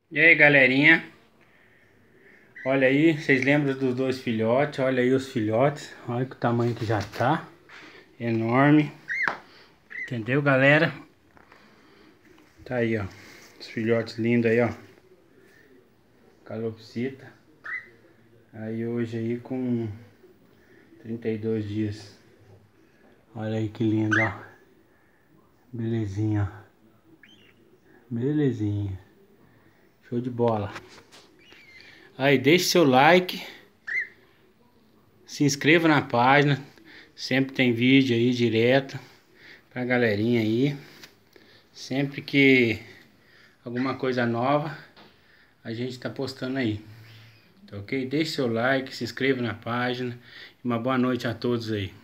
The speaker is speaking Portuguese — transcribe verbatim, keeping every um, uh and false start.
E aí, galerinha, olha aí, vocês lembram dos dois filhotes? Olha aí os filhotes, olha que o tamanho que já tá, enorme, entendeu, galera? Tá aí, ó, os filhotes lindos aí, ó, calopsita, aí hoje aí com trinta e dois dias, olha aí que lindo, ó, belezinha, belezinha, show de bola. Aí, deixe seu like, se inscreva na página, sempre tem vídeo aí direto pra galerinha aí. Sempre que alguma coisa nova a gente tá postando aí, tá ok? Deixe seu like, se inscreva na página e uma boa noite a todos aí.